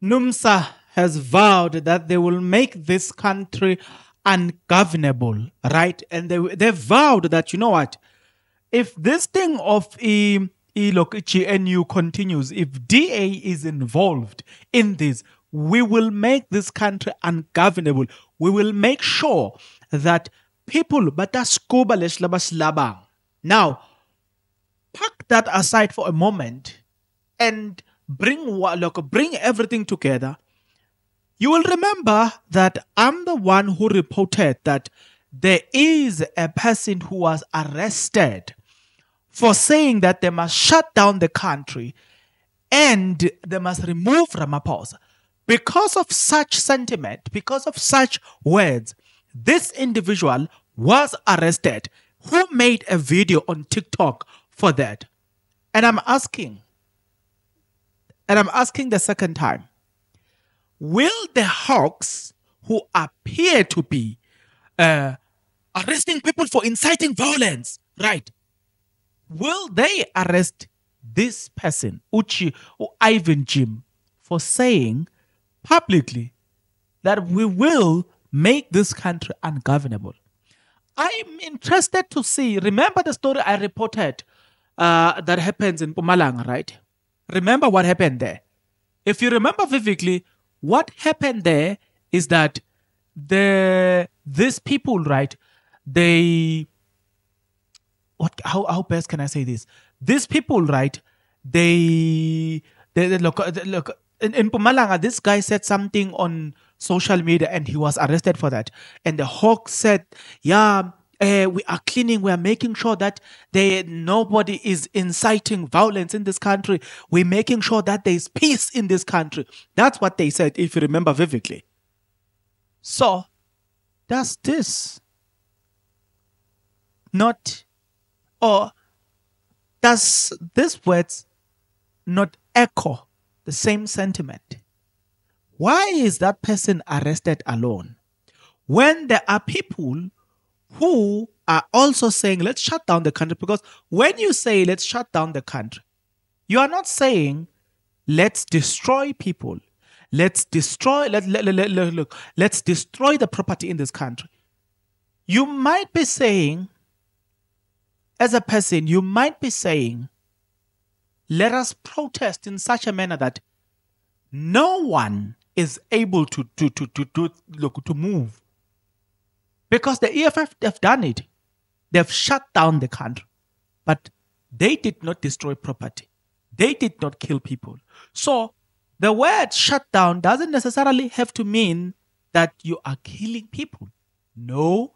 NUMSA has vowed that they will make this country ungovernable, right? And they vowed that, you know what, if this thing of GNU continues, if DA is involved in this, we will make this country ungovernable. We will make sure that people bataskuba leslabang. Now, park that aside for a moment and bring everything together. You will remember that I'm the one who reported that there is a person who was arrested for saying that they must shut down the country and they must remove Ramaphosa. Because of such sentiment, because of such words, this individual was arrested. Who made a video on TikTok for that? And I'm asking the second time, will the hawks who appear to be arresting people for inciting violence, right? Will they arrest this person, Uchi or Ivan Jim, for saying publicly that we will make this country ungovernable? I'm interested to see. Remember the story I reported that happens in Mpumalanga, right? Remember what happened there. If you remember vividly, what happened there is that these people, right? How best can I say this? These people, right? They look in Mpumalanga. This guy said something on social media, and he was arrested for that. And the Hawk said, "Yeah, we are cleaning. We are making sure that nobody is inciting violence in this country. We're making sure that there is peace in this country." That's what they said, if you remember vividly. So, does this not, or does these words not echo the same sentiment? Why is that person arrested alone when there are people who are also saying, let's shut down the country? Because when you say, let's shut down the country, you are not saying, let's destroy people. Let's destroy the property in this country. You might be saying, as a person, you might be saying, let us protest in such a manner that no one is able to move. Because the EFF, they've done it. They've shut down the country. But they did not destroy property. They did not kill people. So the word shut down doesn't necessarily have to mean that you are killing people. No.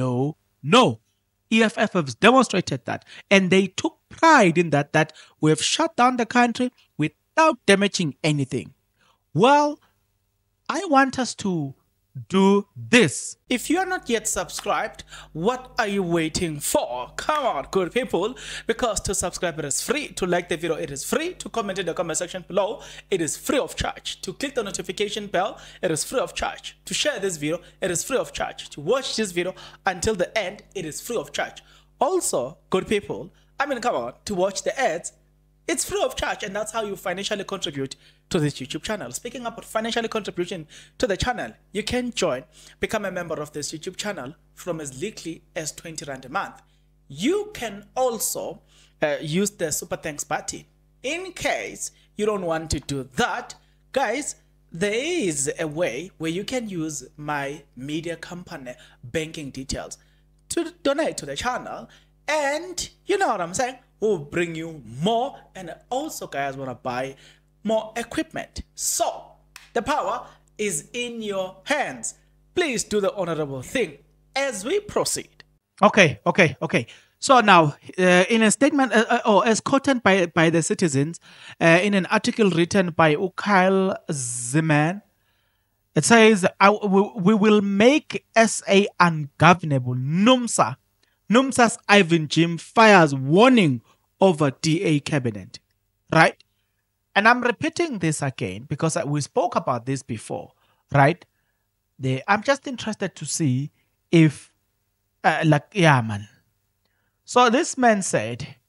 EFF has demonstrated that. And they took pride in that we have shut down the country without damaging anything. Well, I want us to do this. If you are not yet subscribed, what are you waiting for? Come on, good people, because to subscribe it is free, to like the video it is free, to comment in the comment section below it is free of charge, to click the notification bell it is free of charge, to share this video it is free of charge, to watch this video until the end it is free of charge. Also, good people, come on, to watch the ads it's free of charge, and that's how you financially contribute to this YouTube channel. Speaking about financially contributing to the channel, you can become a member of this YouTube channel from as little as 20 Rand a month. You can also use the super thanks button. In case you don't want to do that, guys, there is a way where you can use my media company banking details to donate to the channel, and you know what I'm saying, we'll bring you more, and also guys want to buy more equipment. So the power is in your hands. Please do the honorable thing as we proceed. Okay. So now, in a statement, as quoted by the Citizens, in an article written by Ukyle Zeman, it says, we will make SA ungovernable. NUMSA's Ivan Jim fires warning over DA cabinet, right? And I'm repeating this again because we spoke about this before, right? I'm just interested to see if, So this man said,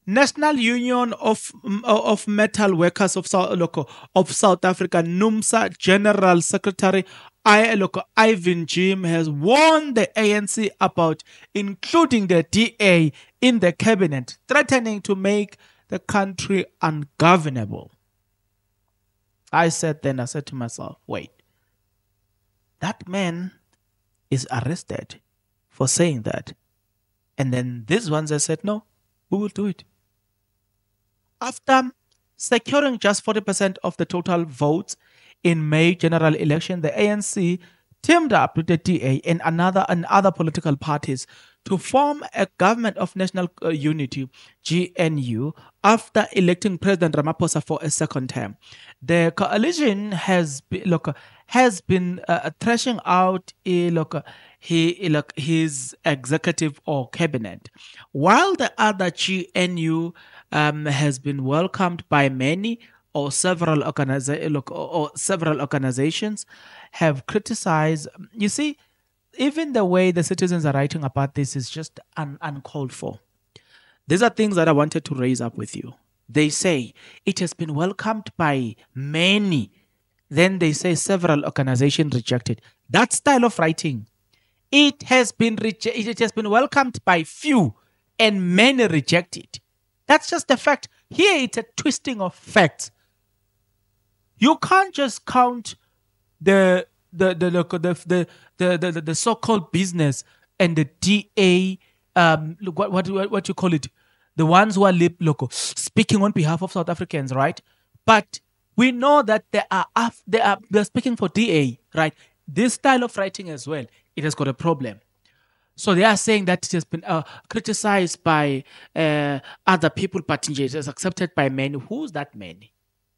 National Union of Metal Workers of South Africa, NUMSA General Secretary Ivan Jim has warned the ANC about including the DA in the cabinet, threatening to make the country ungovernable. I said to myself, wait, that man is arrested for saying that. And then these ones, I said, no, we will do it. After securing just 40% of the total votes in May general election, the ANC teamed up with the DA and other political parties to form a government of national unity, GNU, after electing President Ramaphosa for a second term. The coalition has been thrashing out his executive or cabinet, while the other GNU has been welcomed by many or several organizations have criticized. You see, even the way the citizens are writing about this is just uncalled for. These are things that I wanted to raise up with you. They say it has been welcomed by many. Then they say several organizations rejected. That style of writing, it has been welcomed by few and many reject it. That's just a fact. Here it's a twisting of facts. You can't just count the so-called business and the DA, what you call it, the ones who are speaking on behalf of South Africans, right? But we know that they're speaking for DA, right? This style of writing as well, it has got a problem. So they are saying that it has been criticized by other people, but it is accepted by many. Who's that many?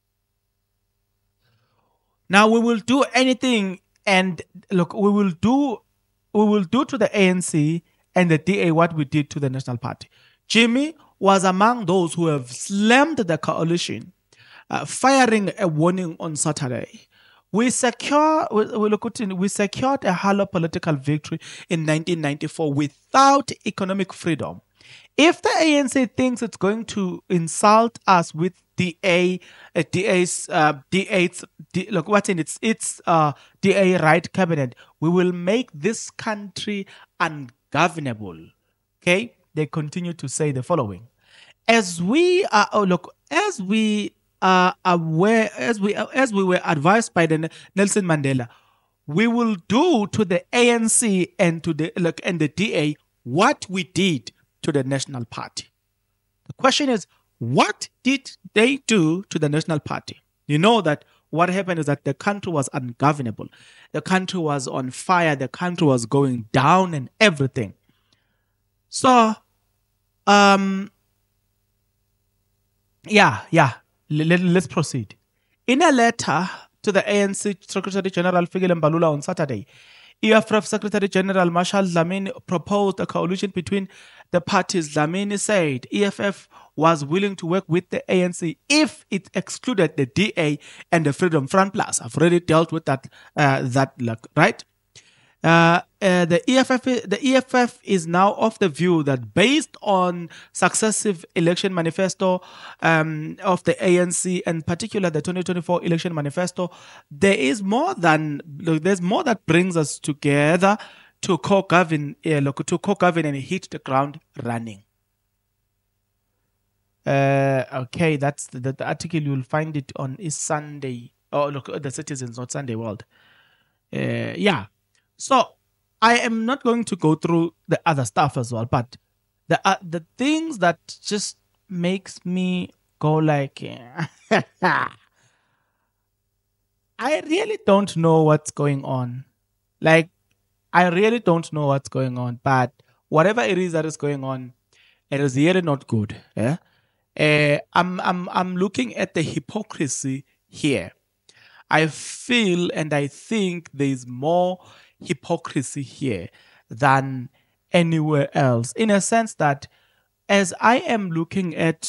Now we will do anything, and look, we will do to the ANC and the DA what we did to the National Party. Jimmy was among those who have slammed the coalition, firing a warning on Saturday. We secured a hollow political victory in 1994 without economic freedom. If the ANC thinks it's going to insult us with DA right cabinet, we will make this country ungovernable. Okay, they continue to say the following: as we were advised by the Nelson Mandela, we will do to the ANC and to the DA what we did to the National Party. The question is, what did they do to the National Party? You know that what happened is that the country was ungovernable. The country was on fire. The country was going down and everything. So, let's proceed. In a letter to the ANC Secretary General Fikile Mbalula on Saturday, EFF Secretary General Marshall Dlamini proposed a coalition between the parties. Dlamini said EFF was willing to work with the ANC if it excluded the DA and the Freedom Front Plus. I've already dealt with that, right? The EFF is now of the view that based on successive election manifesto of the ANC, and particularly the 2024 election manifesto, there's more that brings us together to co-govern and hit the ground running. Okay, that's the article. You'll find it on East Sunday. Oh, look, the Citizens, not Sunday World. Yeah. So I am not going to go through the other stuff as well, but the things that just makes me go like, I really don't know what's going on. Like, I really don't know what's going on, but whatever it is that is going on, it is really not good. Yeah. I'm looking at the hypocrisy here. I feel and I think there's more hypocrisy here than anywhere else, in a sense that as I'm looking at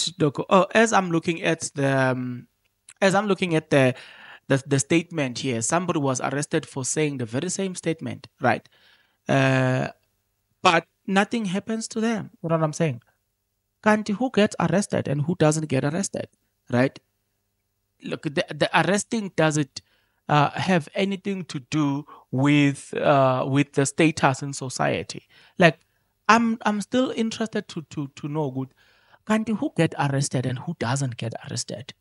the statement here, somebody was arrested for saying the very same statement, right? But nothing happens to them. You know what I'm saying? Kanti who gets arrested and who doesn't get arrested, right? Look, the arresting doesn't have anything to do with the status in society. Like, I'm still interested to know good. Kanti who get arrested and who doesn't get arrested?